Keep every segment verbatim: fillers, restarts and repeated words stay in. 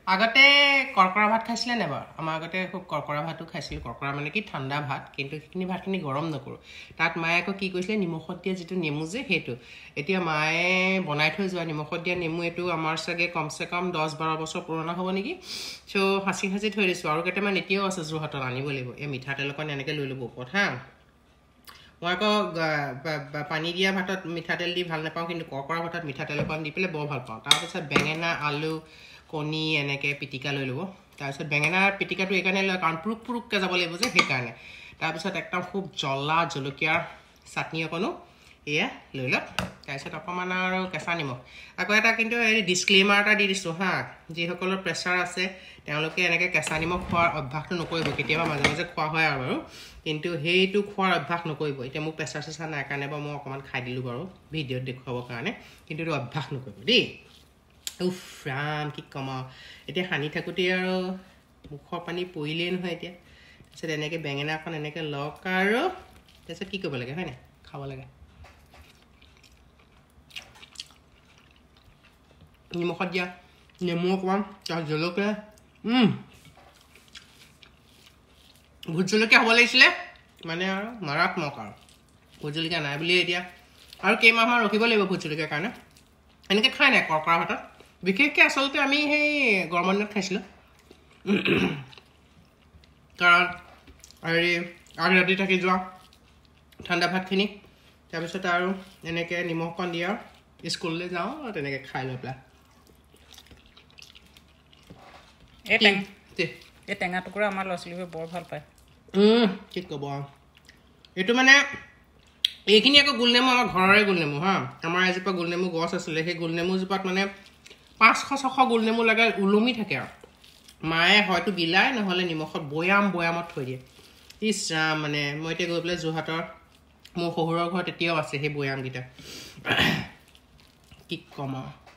আগতে কৰকৰা ভাত খাইছিলে নে বাৰু আমাৰ আগতে খুব কৰকৰা ভাতটো খাইছিল কৰকৰা মানে কি ঠাণ্ডা ভাত কিন্তু সেইখিনি ভাতখিনি গৰম নকৰো তাত মায়ে আকৌ কি কৈছিলে নিমখত দিয়া যিটো নেমু যে সেইটো এতিয়া মায়ে বনাই থৈ যোৱা নিমখত দিয়া নেমু এটো আমাৰ সাগে কমসে কম দহ বাৰ বছৰ পুৰণা হ'ব নেকি সো হাসি হাসি থৈ দিছো আৰু কেটেমান এতিয়াও আছে জুহাটত আনিব লাগিব এই মিঠা তেলকন এনেকে লৈ লব কথা মই আকৌ পানী দিয়া ভাতত মিঠা তেল দি ভাল নাপাওঁ কিন্তু কৰকৰা ভাতত মিঠা তেলকন দি পেলে বৰ ভাল পাওঁ তাৰ পিছত বেঙেনা আলু কণী এনেকে পিটিকা লৈ লব তাৰ পিছত বেঙেনাৰ পিটিকাটো একানে লৈ কান পুৰুক পুৰুককে যাব লাগিব যে সেইকাৰণে তাৰ পিছত একদম খুব জ্বলা জলকীয়া চাটনি অকনো এয়া লৈ লওক তাৰ পিছত অকমান আৰু কেঁচা নিমখ আকৌ এটা কিন্তু এই ডিসক্লেমাৰ এটা দি দিছো হা যি সকলৰ প্ৰেছাৰ আছে তেওঁলোকে এনেকে কেঁচা নিমখ খোৱাৰ অভ্যাসটো নকৰিব কেতিয়াবা মাজে মাজে খোৱা হয় আৰু কিন্তু হেইটো খোৱাৰ অভ্যাস নকৰিব এতিয়া মোক প্ৰেছাৰ চেছাৰ নাই কাৰণে বা মই অকমান খাই দিলো বাৰু ভিডিঅ'ত দেখুৱাবৰ কাৰণে কিন্তু এইটো অভ্যাস নকৰিব দেই উফ ৰাম কি কমা এতিয়া হানি থাকুতে আৰু মুখৰ পানী পইলেই নহয় এতিয়া তাৰপিছত এনেকে বেঙেনাখন এনেকে লক আৰু তাৰপিছত কি কৰিব লাগে হয় না খাব লাগে নিমখত দিয়া নেমু অকমান তাৰ জলকীয়া উম ভোট জলকীয়া হ'ব লাগিছিলে মানে আৰু মাৰাত্মক আৰু ভোট জলকীয়া নাই বুলি এতিয়া আৰু কেইমাহমান ৰখিব লাগিব ভোট জলকীয়াৰ কাৰণে এনেকে খাই নাই কৰকৰা ভাতত বিশেষকৈ আসলতে আমি সেই গৰমৰ দিনত খাইছিলোঁ কাৰণ হেৰি আগ ৰাতি থাকি যোৱা ঠাণ্ডা ভাতখিনি তাৰপিছত আৰু এনেকে নিমখকণ দিয়া স্কুললৈ যাওঁ আৰু তেনেকে খাই লৈ পেলাই এই টেঙা এই টেঙা টুকুৰা আমাৰ ল'ৰা ছোৱালীবোৰে বৰ ভাল পায় কি ক'ব এইটো মানে এইখিনি আকৌ গোলনেমু আমাৰ ঘৰৰে গোলনেমু হা আমাৰ এজোপা গোলনেমু গছ আছিলে সেই গোলনেমু জোপাত মানে পাঁচশ ছশ গোলনেমু লাগে উলমি থাকে আৰু মায়ে হয়তো বিলাই নহলে নিমখত বয়াম বয়ামত থৈ দিয়ে ইছ ৰাম মানে মই এতিয়া গৈ পেলাই জুহাটৰ মোৰ শহুৰৰ ঘৰত এতিয়াও আছে সেই বয়ামকেইটা কি কম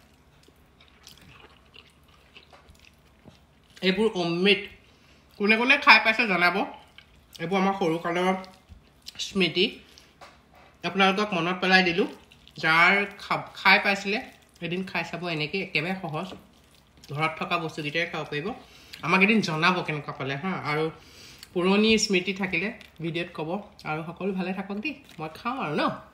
এইবোৰ অমৃত কোনে কোনে খাই পাইছে জনাব এইবোৰ আমাৰ সৰু কালৰ স্মৃতি আপোনালোকক মনত পেলাই দিলো যাৰ খাই পাইছিলে এদিন খাই চাব এনেকে একেবাৰে সহজ ঘৰত থকা বস্তুকেইটাই খাব পাৰিব আমাক এদিন জনাব কেনেকুৱা পালে হা আৰু পুৰণি স্মৃতি থাকিলে ভিডিঅ'ত ক'ব আৰু সকলো ভালে থাকক দেই মই খাওঁ আৰু ন